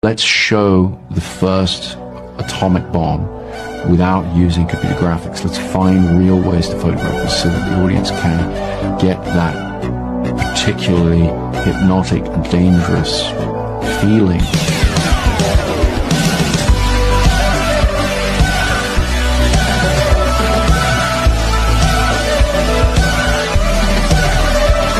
Let's show the first atomic bomb without using computer graphics. Let's find real ways to photograph this so that the audience can get that particularly hypnotic and dangerous feeling